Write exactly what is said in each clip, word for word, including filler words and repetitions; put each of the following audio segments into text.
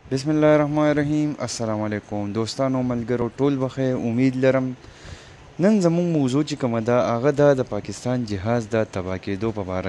बिस्मिल्लाहिर्रहमानिर्रहीम। अस्सलाम वालेकुम दोस्तانو मलګرو ټول بخیر امید لرم نن زموږ موضوع چې کومه ده هغه ده د پاکستان جهاز د تباه کېدو په باره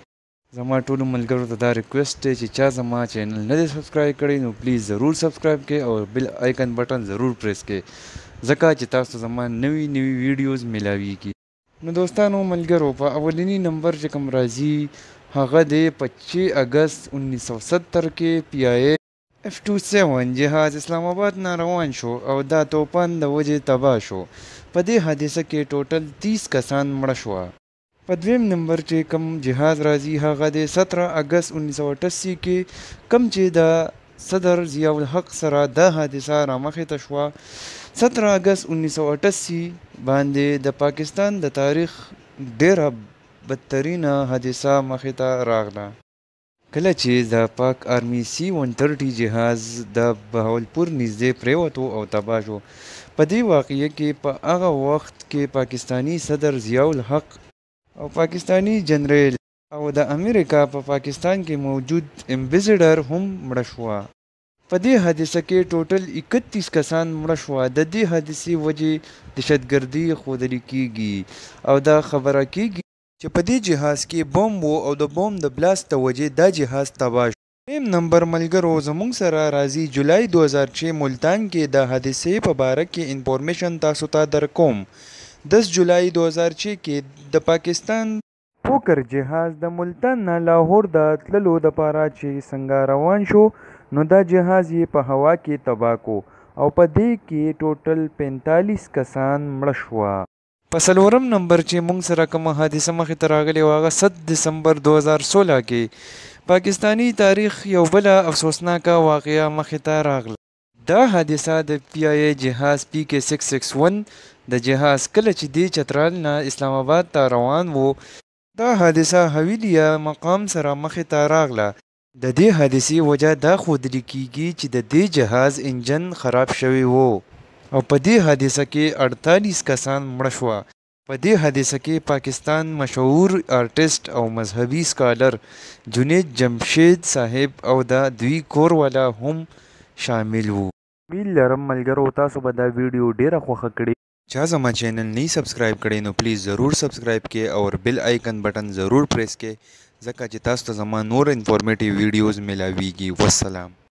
کې زما ټولو ملګرو ته دا ریکویسټ دی چې چا زما چینل نه دی سبسکرایب کړی نو پلیز ضرور سبسکرایب کړئ او بل آیکن بټن ضرور پریس کړئ ځکه چې تاسو زما نوي نوي ویډیوز ملاویږي. نو دوستانو ملګرو په اولنی نمبر چې کوم راځي هغه دی پچیس اگست انیس سو ستر کې پی آی اے اف ټو سیون جهاز اسلام آباد نه روان شو او دا توپان د وجې تباه شو. په دې حادثه کې ټوټل تیس کسان مړه شوه. په دویم نمبر چې کم جهاز راځي هغه د ستره اگست انیس سو اٹھاسی کې کم چې د صدر ضیاء الحق سره دا حادثه رامخې ته شوه. ستره اگست انیس سو اٹھاسی باندې د پاکستان د تاریخ ډیره بدترینه حادثه مخې ته راغله کله چې د پاک آرمی سی ون تھرٹی جهاز د بهاولپور نږدې پریوتو او تباه شو. په دې واقعه کې په هغه وخت کې پاکستانی صدر ضیاء الحق او پاکستانی جنرال او د امریکا په پا پاکستان کې موجود امبیسډر هم مړه شوه. په دې حادثه کې ټوټل اکتیس کسان مړه شوه. د دې حادثې وجې دهشتګردي ښودل کیږي او دا خبره کیږي چې په دې جهاز کې بم وو او د بم د بلاست د وجې دا جهاز تباه شو. دریم نمبر ملګرو زموږ سره راځي جولای دو هزار چھ ملتان کې د حادثې په باره کې انفورمیشن تاسو ته درکوم. دس جولای دو هزار چھ کې د پاکستان پوکر جهاز د ملتان نه لاهور د تللو دپاره چې څنګه روان شو نو دا جهاز یې په هوا کې تباه کو او په دې کې ټوټل پینتالیس کسان مړه شوه. په څلورم نمبر چې موږ سره کومه حادثه مخې ته راغلې وه هغه ست دسمبر دو هزار سوله کې پاکستانی تاریخ یو بله افسوسناکه واقعه مخې ته راغله. دا حادثه د پی آی اے جهاز پی کې سکس سکس ون د جهاز کله چې دی چترال نه اسلام آباد ته روان وو دا حادثه حویلیه مقام سره مخې ته راغله. د دې حادثې وجه دا ښودل کیږي چې د دې جهاز انجن خراب شوی وو او په دې حادثه کې اڑتالیس کسان مړه شوه. په دې حادثه کې پاکستان مشهور آرټسټ او مذهبي سکالر جنید جمشید صاحب او د دوی کور والا هم شامل وو. امید لرم ملګرو تاسو به دا ویډیو ډیره خوښه کړې. چا زما چینل نه سبسکرایب کړی نو پلیز ضرور سبسکرایب کړئ او بل آیکن بټن ضرور پریس کړئ ځکه چې تاسو ته زما نور انفارمیټیو ویډیوز ملاویږي. والسلام.